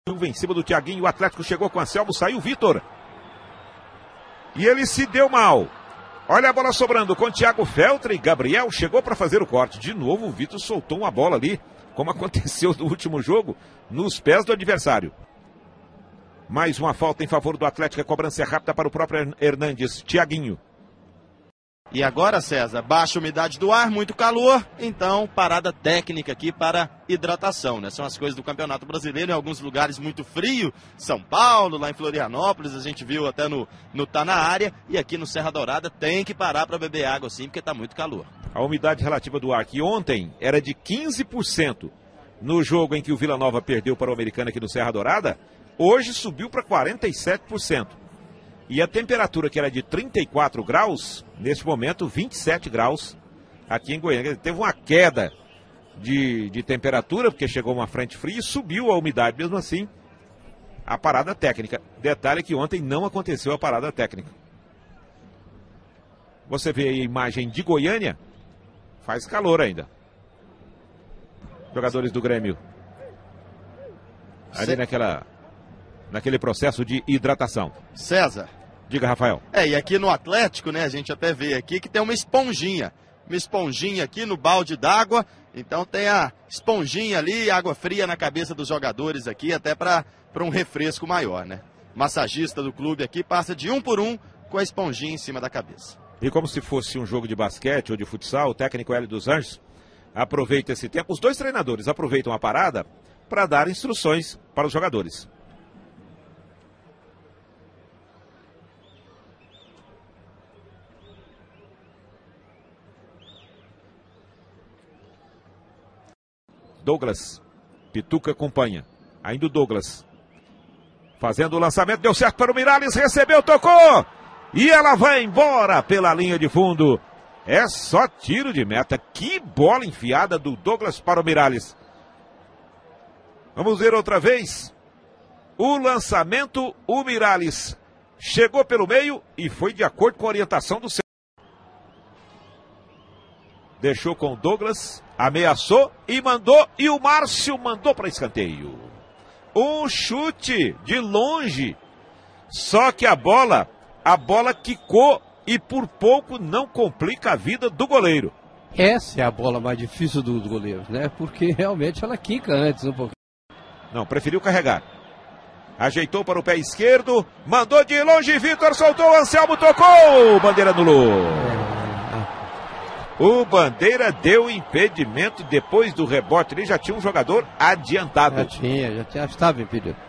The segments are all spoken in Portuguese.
Em cima do Thiaguinho, o Atlético chegou com a Anselmo, saiu o Vitor. E ele se deu mal. Olha a bola sobrando com Thiago Feltre e Gabriel chegou para fazer o corte. De novo o Vitor soltou uma bola ali, como aconteceu no último jogo, nos pés do adversário. Mais uma falta em favor do Atlético, a cobrança é rápida para o próprio Hernandes, Thiaguinho. E agora, César, baixa umidade do ar, muito calor, então parada técnica aqui para hidratação, né? São as coisas do Campeonato Brasileiro, em alguns lugares muito frio, São Paulo, lá em Florianópolis, a gente viu até no Tá na Área, e aqui no Serra Dourada tem que parar para beber água sim, porque está muito calor. A umidade relativa do ar, que ontem era de 15% no jogo em que o Vila Nova perdeu para o Americana aqui no Serra Dourada, hoje subiu para 47%. E a temperatura que era de 34 graus, neste momento 27 graus aqui em Goiânia. Teve uma queda de temperatura, porque chegou uma frente fria e subiu a umidade. Mesmo assim, a parada técnica. Detalhe que ontem não aconteceu a parada técnica. Você vê aí a imagem de Goiânia, faz calor ainda. Jogadores do Grêmio ali naquele processo de hidratação. César. Diga, Rafael. E aqui no Atlético, né, a gente até vê aqui que tem uma esponjinha aqui no balde d'água, então tem a esponjinha ali, água fria na cabeça dos jogadores aqui, até para um refresco maior, né. Massagista do clube aqui passa de um por um com a esponjinha em cima da cabeça. E como se fosse um jogo de basquete ou de futsal, o técnico Hélio dos Anjos aproveita esse tempo, os dois treinadores aproveitam a parada para dar instruções para os jogadores. Douglas, Pituca acompanha, ainda o Douglas, fazendo o lançamento, deu certo para o Miralles, recebeu, tocou, e ela vai embora pela linha de fundo, é só tiro de meta, que bola enfiada do Douglas para o Miralles. Vamos ver outra vez, o lançamento, o Miralles chegou pelo meio e foi de acordo com a orientação do centro. Deixou com o Douglas, ameaçou e mandou, e o Márcio mandou para escanteio. Um chute de longe, só que a bola quicou e por pouco não complica a vida do goleiro. Essa é a bola mais difícil dos goleiros, né? Porque realmente ela quica antes um pouquinho. Não, preferiu carregar. Ajeitou para o pé esquerdo, mandou de longe, Vitor soltou, Anselmo tocou, bandeira anulou. O Bandeira deu impedimento depois do rebote. Ele já tinha um jogador adiantado. Já estava impedido.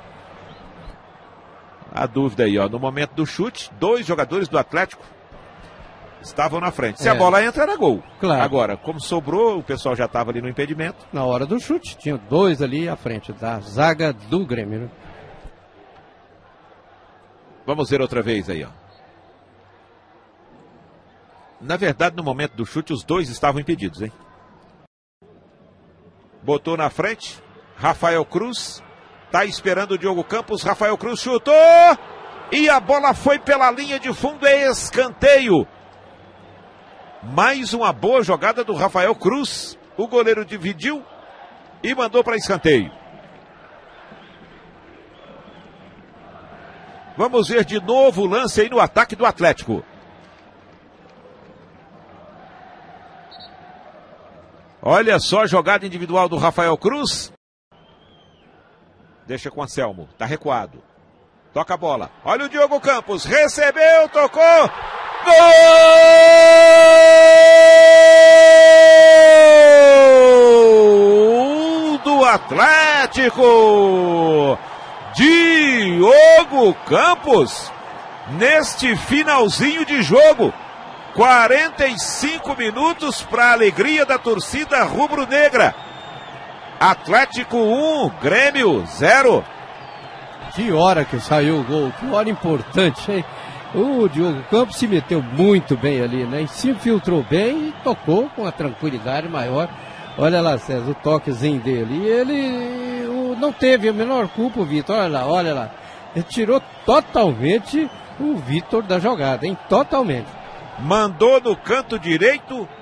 A dúvida aí, ó. No momento do chute, dois jogadores do Atlético estavam na frente. Se a bola entra, era gol. Claro. Agora, como sobrou, o pessoal já estava ali no impedimento. Na hora do chute, tinha dois ali à frente da zaga do Grêmio, né? Vamos ver outra vez aí, ó. Na verdade, no momento do chute, os dois estavam impedidos, hein? Botou na frente, Rafael Cruz, tá esperando o Diogo Campos, Rafael Cruz chutou, e a bola foi pela linha de fundo, é escanteio. Mais uma boa jogada do Rafael Cruz, o goleiro dividiu e mandou para escanteio. Vamos ver de novo o lance aí no ataque do Atlético. Olha só a jogada individual do Rafael Cruz. Deixa com o Anselmo, tá recuado. Toca a bola, olha o Diogo Campos, recebeu, tocou. Gol do Atlético! Diogo Campos, neste finalzinho de jogo. 45 minutos para a alegria da torcida rubro-negra. Atlético 1, Grêmio 0. Que hora que saiu o gol, que hora importante, hein? O Diogo Campos se meteu muito bem ali, né? E se infiltrou bem e tocou com uma tranquilidade maior. Olha lá, César, o toquezinho dele. E ele não teve a menor culpa, o Vitor. Olha lá. Ele tirou totalmente o Vitor da jogada, hein? Totalmente. Mandou no canto direito